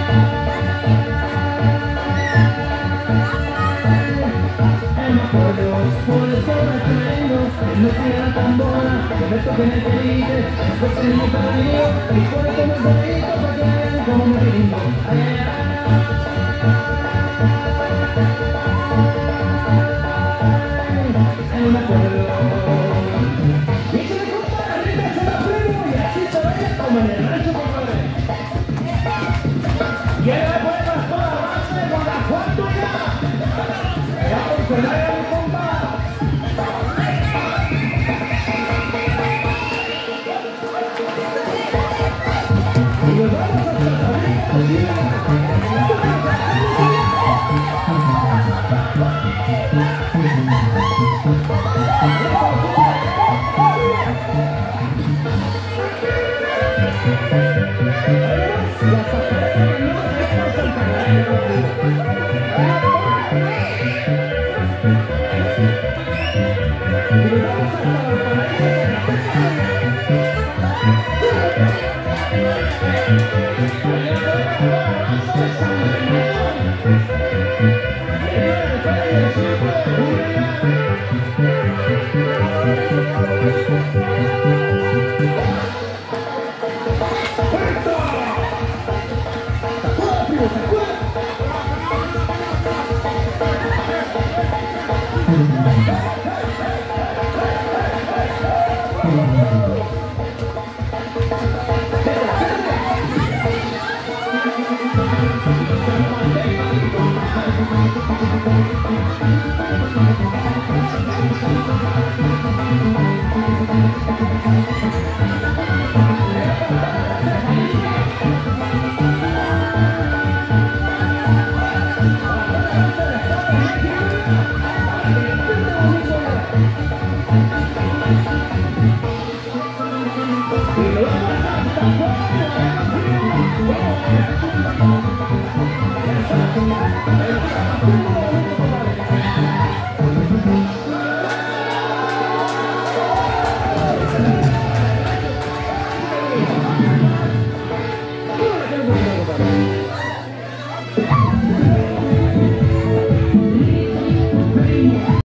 Por eso me traigo, no sea tan buena, que me toquen el pelito, después se me perdió, y por eso me bonito, para que vean cómo me brindo. Ay, ay, ay, me acuerdo. Y se me corta la rita, se la prendo, y así se vaya como en el rancho, compadre. Y ahí va por las todas avance con la cuarta ya por cenar a mi compa. Y nos vamos hasta